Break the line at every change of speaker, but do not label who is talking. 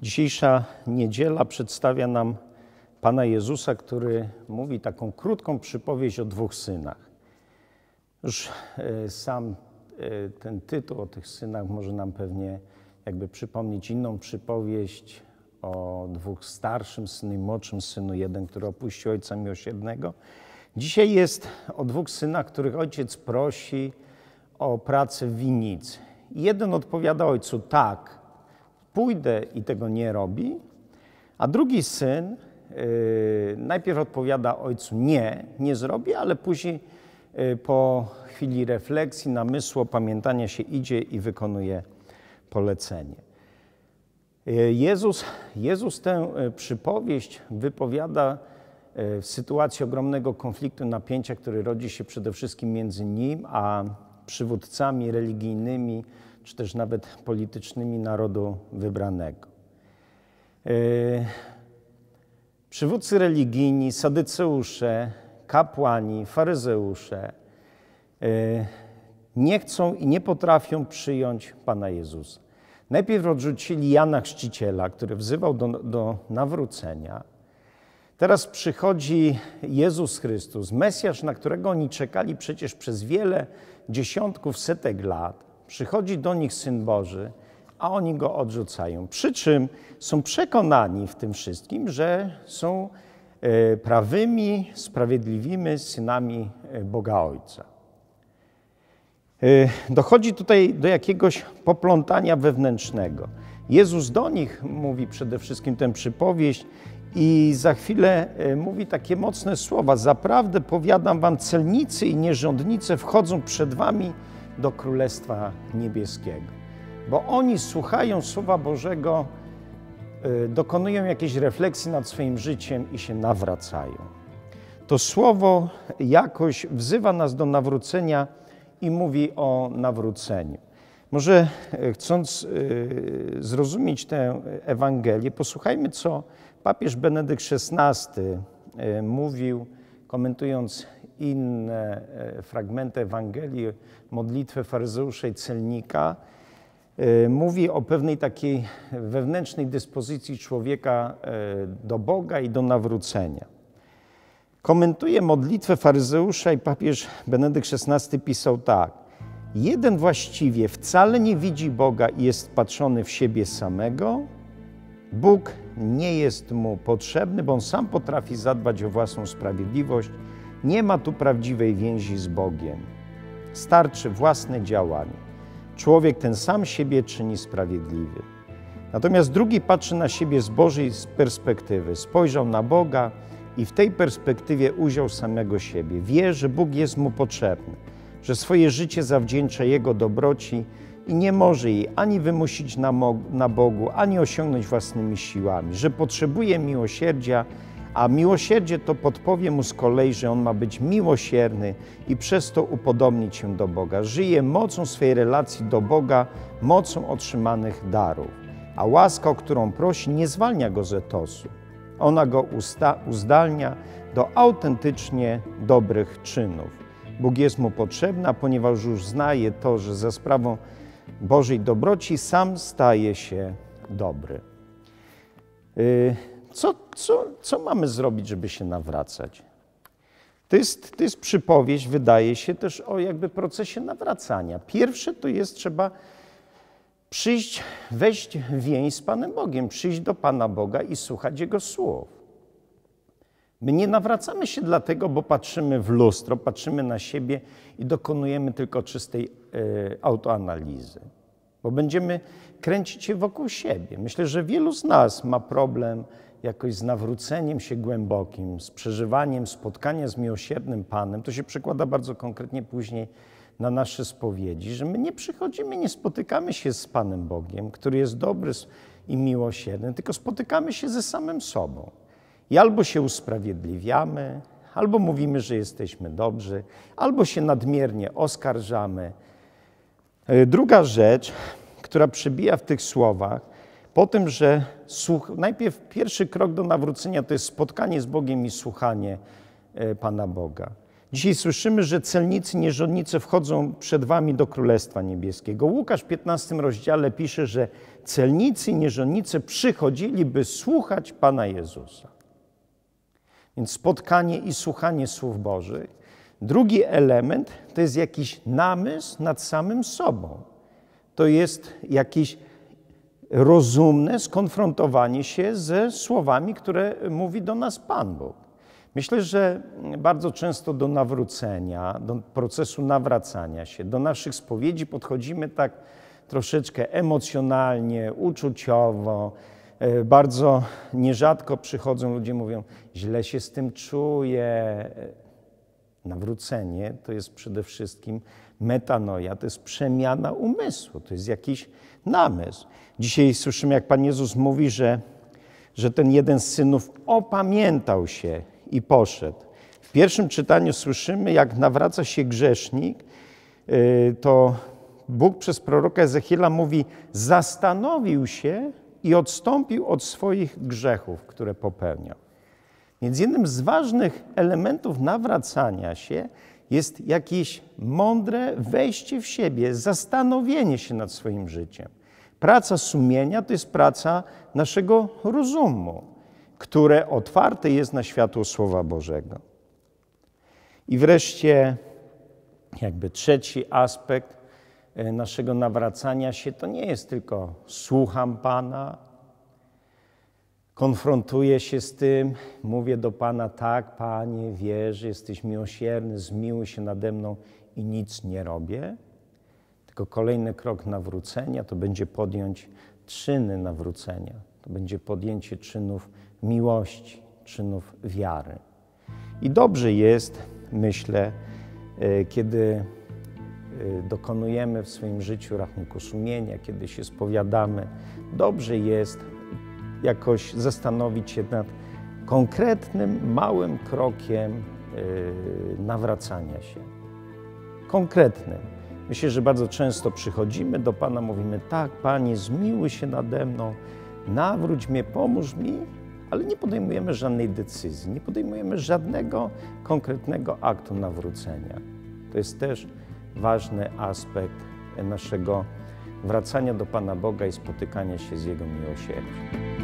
Dzisiejsza niedziela przedstawia nam Pana Jezusa, który mówi taką krótką przypowieść o dwóch synach. Już sam ten tytuł o tych synach może nam pewnie jakby przypomnieć inną przypowieść o dwóch starszym synu i młodszym synu, jeden, który opuścił ojca miłosiernego. Dzisiaj jest o dwóch synach, których ojciec prosi o pracę w winnicy. Jeden odpowiada ojcu: tak, pójdę, i tego nie robi, a drugi syn najpierw odpowiada ojcu: nie zrobi, ale później po chwili refleksji, namysłu, opamiętania się idzie i wykonuje polecenie. Jezus tę przypowieść wypowiada w sytuacji ogromnego konfliktu, napięcia, który rodzi się przede wszystkim między nim a przywódcami religijnymi, czy też nawet politycznymi narodu wybranego. Przywódcy religijni, sadyceusze, kapłani, faryzeusze nie chcą i nie potrafią przyjąć Pana Jezusa. Najpierw odrzucili Jana Chrzciciela, który wzywał do nawrócenia. Teraz przychodzi Jezus Chrystus, Mesjasz, na którego oni czekali przecież przez wiele dziesiątków, setek lat. Przychodzi do nich Syn Boży, a oni go odrzucają. Przy czym są przekonani w tym wszystkim, że są prawymi, sprawiedliwymi synami Boga Ojca. Dochodzi tutaj do jakiegoś poplątania wewnętrznego. Jezus do nich mówi przede wszystkim tę przypowieść i za chwilę mówi takie mocne słowa: zaprawdę powiadam wam, celnicy i nierządnice wchodzą przed wami do Królestwa Niebieskiego. Bo oni słuchają Słowa Bożego, dokonują jakiejś refleksji nad swoim życiem i się nawracają. To Słowo jakoś wzywa nas do nawrócenia i mówi o nawróceniu. Może chcąc zrozumieć tę Ewangelię, posłuchajmy, co papież Benedykt XVI mówił, komentując inne fragmenty Ewangelii, modlitwę faryzeusza i celnika. Mówi o pewnej takiej wewnętrznej dyspozycji człowieka do Boga i do nawrócenia. Komentuje modlitwę faryzeusza i papież Benedykt XVI pisał tak: jeden właściwie wcale nie widzi Boga i jest wpatrzony w siebie samego. Bóg nie jest mu potrzebny, bo on sam potrafi zadbać o własną sprawiedliwość. Nie ma tu prawdziwej więzi z Bogiem. Starczy własne działanie. Człowiek ten sam siebie czyni sprawiedliwy. Natomiast drugi patrzy na siebie z Bożej perspektywy. Spojrzał na Boga i w tej perspektywie ujrzał samego siebie. Wie, że Bóg jest mu potrzebny, że swoje życie zawdzięcza Jego dobroci i nie może jej ani wymusić na Bogu, ani osiągnąć własnymi siłami, że potrzebuje miłosierdzia, a miłosierdzie to podpowie mu z kolei, że on ma być miłosierny i przez to upodobnić się do Boga. Żyje mocą swojej relacji do Boga, mocą otrzymanych darów. A łaska, o którą prosi, nie zwalnia go z etosu. Ona go uzdalnia do autentycznie dobrych czynów. Bóg jest mu potrzebny, a ponieważ już znaje to, że za sprawą Bożej dobroci sam staje się dobry. Co mamy zrobić, żeby się nawracać? To jest przypowieść, wydaje się, też o jakby procesie nawracania. Pierwsze to jest, trzeba przyjść, wejść w więź z Panem Bogiem, przyjść do Pana Boga i słuchać Jego słów. My nie nawracamy się dlatego, bo patrzymy w lustro, patrzymy na siebie i dokonujemy tylko czystej autoanalizy. Bo będziemy kręcić się wokół siebie. Myślę, że wielu z nas ma problem jakoś z nawróceniem się głębokim, z przeżywaniem spotkania z miłosiernym Panem. To się przekłada bardzo konkretnie później na nasze spowiedzi, że my nie przychodzimy, nie spotykamy się z Panem Bogiem, który jest dobry i miłosierny, tylko spotykamy się ze samym sobą. I albo się usprawiedliwiamy, albo mówimy, że jesteśmy dobrzy, albo się nadmiernie oskarżamy. Druga rzecz, która przebija w tych słowach, po tym, że najpierw pierwszy krok do nawrócenia to jest spotkanie z Bogiem i słuchanie Pana Boga. Dzisiaj słyszymy, że celnicy, nierządnicy wchodzą przed wami do Królestwa Niebieskiego. Łukasz w 15 rozdziale pisze, że celnicy i nierządnicy przychodzili, by słuchać Pana Jezusa. Więc spotkanie i słuchanie słów Bożych. Drugi element to jest jakiś namysł nad samym sobą. To jest jakieś rozumne skonfrontowanie się ze słowami, które mówi do nas Pan Bóg. Myślę, że bardzo często do nawrócenia, do procesu nawracania się, do naszych spowiedzi podchodzimy tak troszeczkę emocjonalnie, uczuciowo. Bardzo nierzadko przychodzą ludzie, mówią, źle się z tym czuję. Nawrócenie to jest przede wszystkim metanoja, to jest przemiana umysłu, to jest jakiś namysł. Dzisiaj słyszymy, jak Pan Jezus mówi, że ten jeden z synów opamiętał się i poszedł. W pierwszym czytaniu słyszymy, jak nawraca się grzesznik, to Bóg przez proroka Ezechiela mówi, zastanowił się i odstąpił od swoich grzechów, które popełniał. Więc jednym z ważnych elementów nawracania się jest jakieś mądre wejście w siebie, zastanowienie się nad swoim życiem. Praca sumienia to jest praca naszego rozumu, które otwarte jest na światło Słowa Bożego. I wreszcie jakby trzeci aspekt naszego nawracania się to nie jest tylko słucham Pana, konfrontuję się z tym, mówię do Pana, tak, Panie, wierzę, jesteś miłosierny, zmiłuj się nade mną i nic nie robię. Tylko kolejny krok nawrócenia to będzie podjąć czyny nawrócenia. To będzie podjęcie czynów miłości, czynów wiary. I dobrze jest, myślę, kiedy dokonujemy w swoim życiu rachunku sumienia, kiedy się spowiadamy, dobrze jest jakoś zastanowić się nad konkretnym, małym krokiem nawracania się. Konkretnym. Myślę, że bardzo często przychodzimy do Pana, mówimy, tak, Panie, zmiłuj się nade mną, nawróć mnie, pomóż mi, ale nie podejmujemy żadnej decyzji, nie podejmujemy żadnego konkretnego aktu nawrócenia. To jest też ważny aspekt naszego wracania do Pana Boga i spotykania się z Jego miłosierdziem.